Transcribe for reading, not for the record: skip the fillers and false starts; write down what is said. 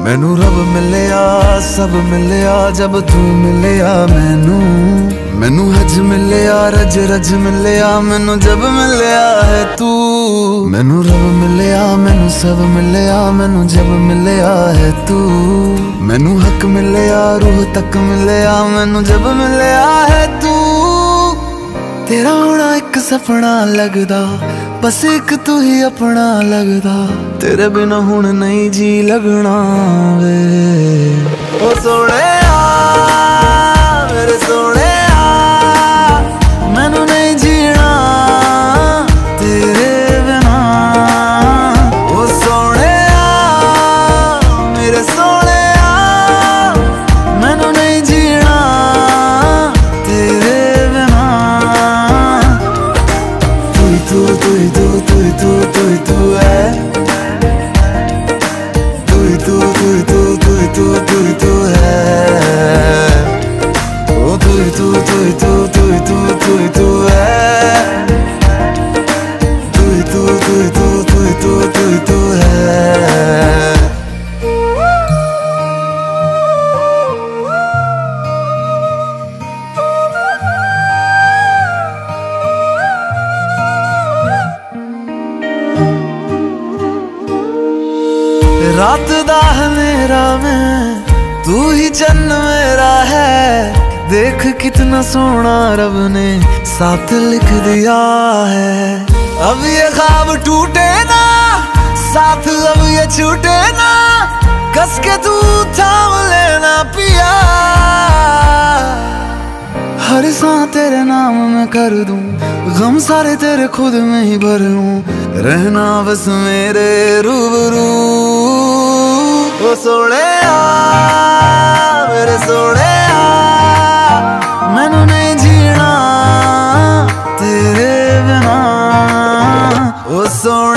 मैनू रब मिलिया सब मिलिया जब तू मिलिया मैनू हज मिलिया रज रज मिलिया मैनू जब मिलिया है तू। मैनू रब मिलिया मैनू सब मिलिया मैनू जब मिलिया है तू। मैनू हक मिलिया रूह तक मिलिया मैनू जब मिलिया है तू। तेरा होना एक सपना लगदा बस एक तू ही अपना लगदा। तेरे बिना हुण नहीं जी लगना वे ओ सोहणिया मेरे सोहणिया। मैनू नहीं जीना तेरे बिना ओ सोहणिया मेरे सोहणिया। मैनू नहीं जीना तेरे बिना। तू तू तू तू तू तू तू है तू तू तू तू तू तू तू है ओ तू तू तू तू तू तू तू तू है तू तू तू तू तू तू तू है। रात दा अंधेरा में तू ही चन्न मेरा है। देख कितना सोना रब ने साथ लिख दिया है। अब ये ख्वाब टूटे ना साथ अब ये छूटे ना। कस के तू थाम लेना पिया। हर सांस तेरे नाम में कर दूं गम सारे तेरे खुद में ही भर लूं। रहना बस मेरे रूबरू ओ सोहणिया मेरे सोहणिया। मैनू नहीं जीना तेरे बिना ओ सोहणिया।